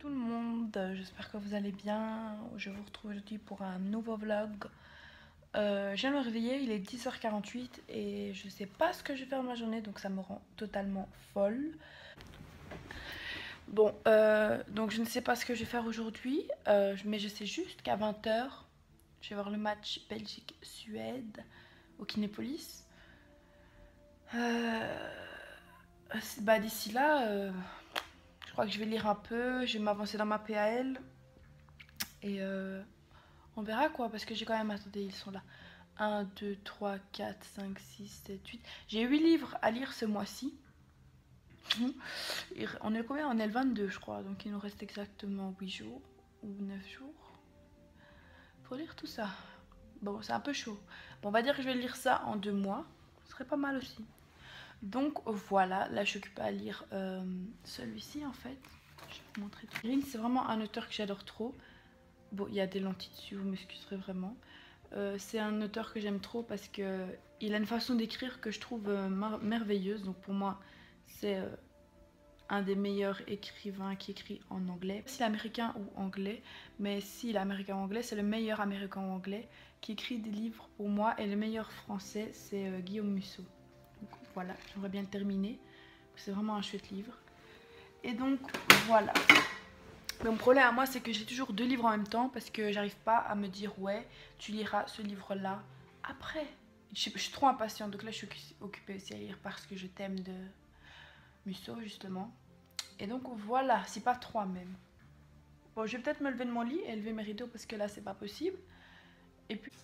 tout le monde, j'espère que vous allez bien. Je vous retrouve aujourd'hui pour un nouveau vlog. Je viens de me réveiller, il est 10h48 et je sais pas ce que je vais faire de ma journée, donc ça me rend totalement folle. Bon, donc je ne sais pas ce que je vais faire aujourd'hui, mais je sais juste qu'à 20h, je vais voir le match Belgique-Suède au Kinépolis. D'ici là, je crois que je vais lire un peu, je vais m'avancer dans ma PAL et on verra quoi, parce que j'ai quand même, attendez, ils sont là, 1, 2, 3, 4, 5, 6, 7, 8, j'ai 8 livres à lire ce mois-ci. On est combien? On est le 22 je crois, donc il nous reste exactement 8 jours ou 9 jours pour lire tout ça. Bon, c'est un peu chaud. Bon, on va dire que je vais lire ça en 2 mois, ce serait pas mal aussi. Donc voilà, là je suis occupée à lire celui-ci en fait. Je vais vous montrer tout. Green, c'est vraiment un auteur que j'adore trop. Bon, il y a des lentilles dessus, vous m'excuserez vraiment. C'est un auteur que j'aime trop parce que il a une façon d'écrire que je trouve merveilleuse. Donc pour moi, c'est un des meilleurs écrivains qui écrit en anglais. S'il est américain ou anglais, mais s'il est américain ou anglais, c'est le meilleur américain ou anglais qui écrit des livres pour moi. Et le meilleur français, c'est Guillaume Musso. Donc voilà, j'aimerais bien le terminer. C'est vraiment un chouette livre. Et donc voilà. Mais mon problème à moi, c'est que j'ai toujours 2 livres en même temps parce que j'arrive pas à me dire ouais, tu liras ce livre-là après. Je suis trop impatiente, donc là je suis occupée aussi à lire Parce que je t'aime de Musso justement. Et donc voilà, c'est pas 3 même. Bon, je vais peut-être me lever de mon lit et lever mes rideaux parce que là c'est pas possible. Et puis...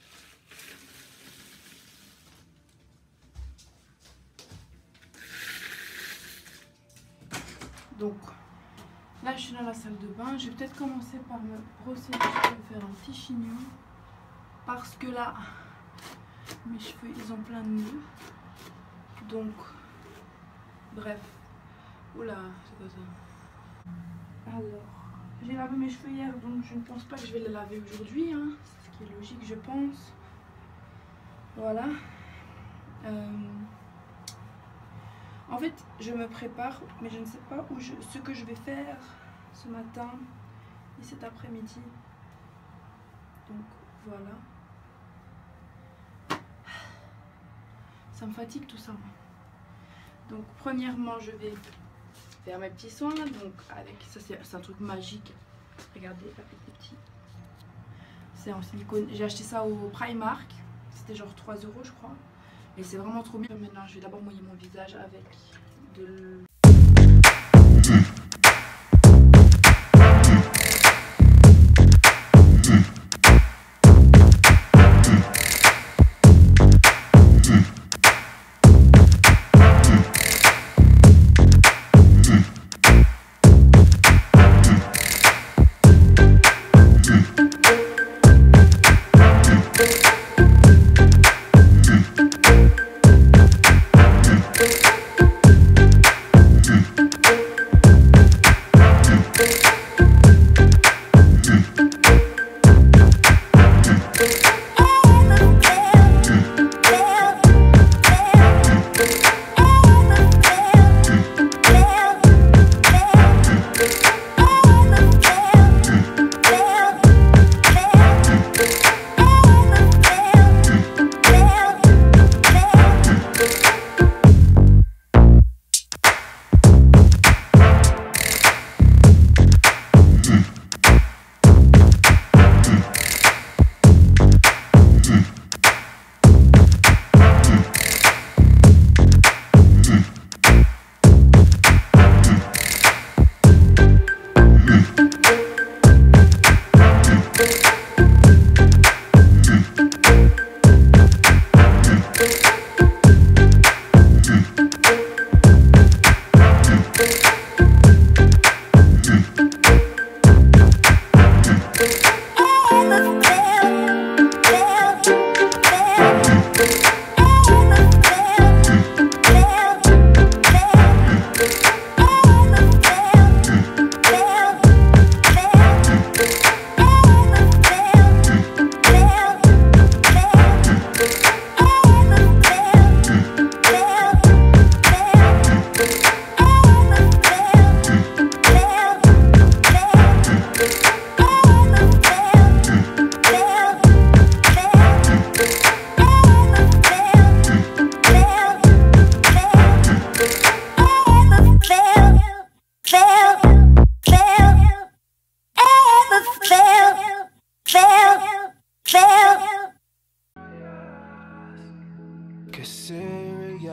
Donc, là je suis dans la salle de bain. Je vais peut-être commencer par me brosser les cheveux, faire un petit chignon. Parce que là, mes cheveux ils ont plein de nœuds. Donc, bref. Oula, c'est quoi ça? Alors, j'ai lavé mes cheveux hier, donc je ne pense pas que je vais les laver aujourd'hui. Hein. C'est ce qui est logique, je pense. Voilà. En fait, je me prépare, mais je ne sais pas ce que je vais faire ce matin et cet après-midi. Donc, voilà. Ça me fatigue tout ça. Donc, premièrement, je vais faire mes petits soins. Donc, avec ça, c'est un truc magique. Regardez, avec des petits. C'est en silicone. J'ai acheté ça au Primark. C'était genre 3 € je crois. Et c'est vraiment trop bien. Maintenant, je vais d'abord mouiller mon visage avec de...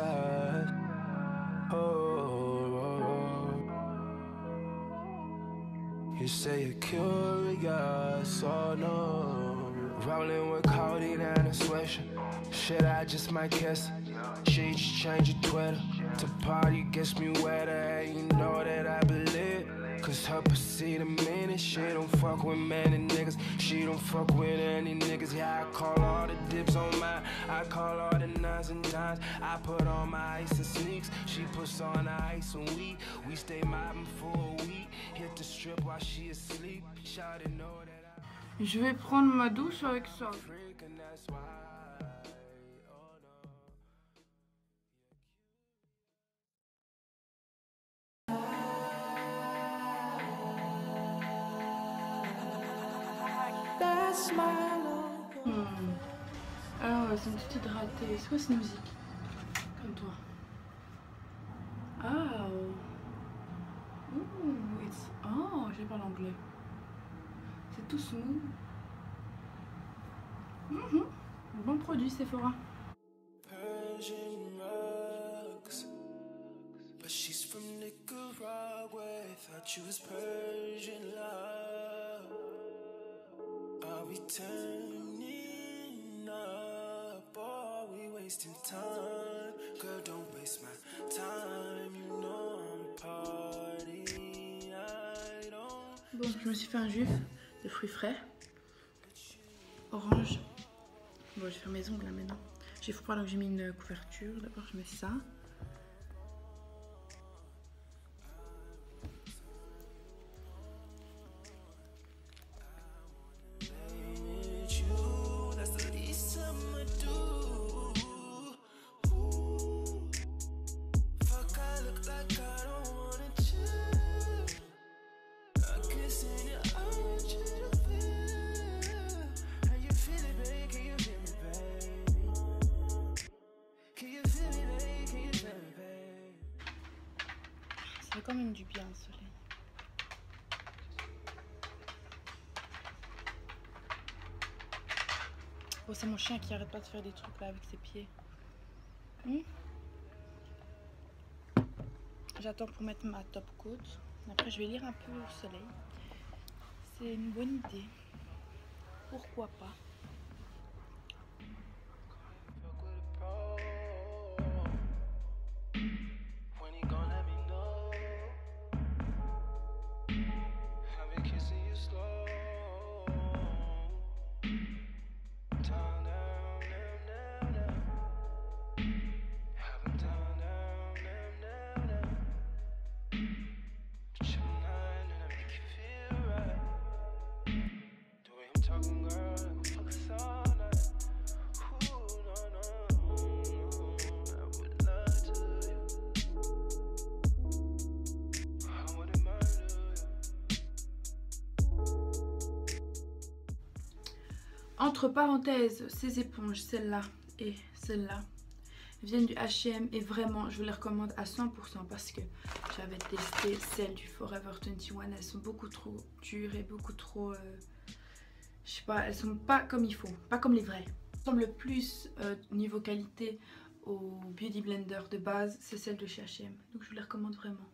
curious. Oh, you say you're curious, oh no. Rolling with codeine and a swisher. Shit, I just might kiss her. She just change your Twitter to party gets me wetter. And you know that I believe. Cause her pussy the meanest. She don't fuck with many niggas. She don't fuck with any niggas. Yeah, I call all the dibs on mine. I call all the nines and dimes. I put on my ice and sneaks. She puts on the ice and we stay mobbing for a week. Hit the strip while she asleep. Shawty know that Je vais prendre ma douche avec ça. freaking, that's why. Alors, elles sont toutes hydratées. C'est quoi cette musique? Comme toi. Ah. Oh, j'ai pas l'anglais. C'est tout smooth. Bon produit Sephora. Persian rugs, but she's from Nicaragua. Thought you was Persian love. Are we turning up? Or are we wasting time? Girl, don't waste my time. You know I'm party. I don't. Bon, je me suis fait un jus de fruits frais. Orange. Bon, je vais faire mes ongles là maintenant. J'ai froid donc j'ai mis une couverture. D'abord, je mets ça. Ça fait quand même du bien le soleil. Oh, c'est mon chien qui arrête pas de faire des trucs là avec ses pieds. J'attends pour mettre ma top coat. Après je vais lire un peu au soleil. C'est une bonne idée. Pourquoi pas? Entre parenthèses, ces éponges, celle-là et celle-là, viennent du H&M et vraiment, je vous les recommande à 100% parce que j'avais testé celles du Forever 21. Elles sont beaucoup trop dures et beaucoup trop... je sais pas, elles sont pas comme il faut, pas comme les vraies. Elles ressemblent le plus niveau qualité au Beauty Blender de base, c'est celle de chez H&M. Donc je vous les recommande vraiment.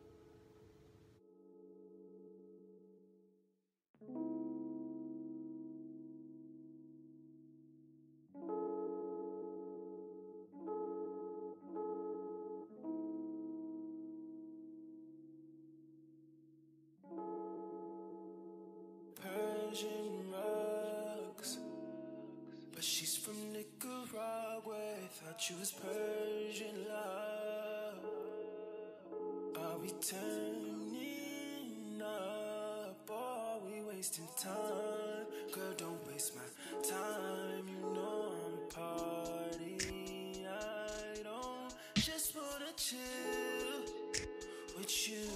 Persian rugs, but she's from Nicaragua. Thought you was Persian love. Are we turning up? Or are we wasting time? Girl, don't waste my time. You know I'm party. I don't just wanna chill with you.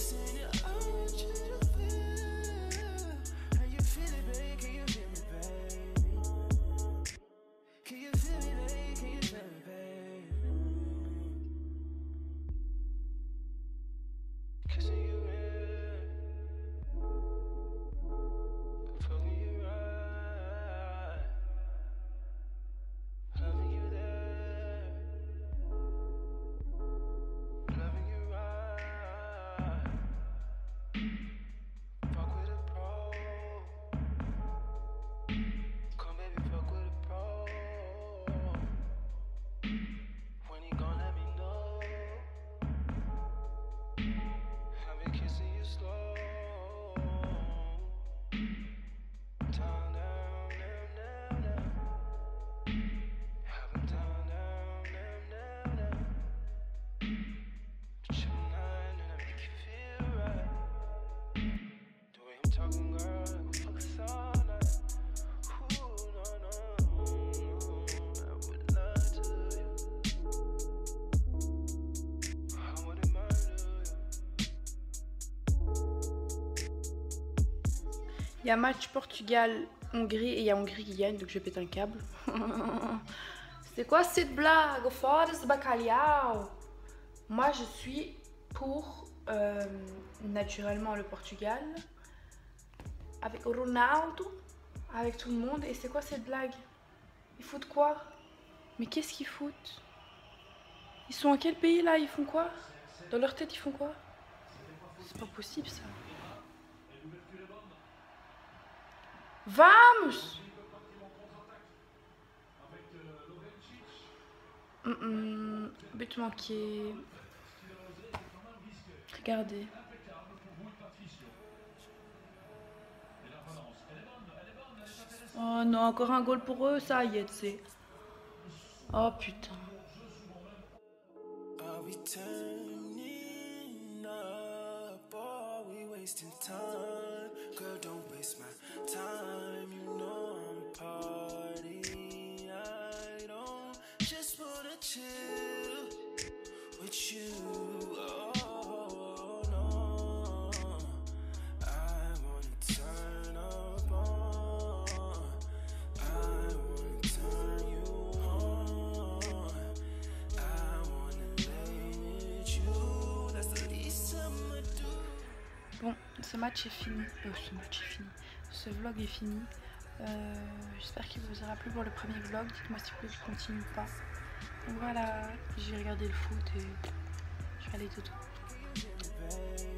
Il y a match Portugal-Hongrie et il y a Hongrie qui gagne, donc je pète un câble. C'est quoi cette blague? Fora ce bacalhau. Moi je suis pour naturellement le Portugal. Avec Ronaldo, avec tout le monde. Et c'est quoi cette blague? Ils foutent quoi? Mais qu'est-ce qu'ils foutent? Ils sont en quel pays là? Ils font quoi? Dans leur tête ils font quoi? C'est pas possible ça. Vamos! But manqué. Regardez. Oh non, encore un goal pour eux, ça y est, c'est. Oh putain. Are we turning up? Are we wasting time? Girl, don't waste my time. You know I'm partying. I don't just wanna chill with you. Oh no, I wanna turn up on. I wanna turn you on. I wanna lay with you. That's the least I'ma do. Bon, ce match est fini. Ce vlog est fini. J'espère qu'il vous aura plu pour le premier vlog. Dites-moi si vous voulez que je continue ou pas. Donc voilà, j'ai regardé le foot et je vais aller dodo.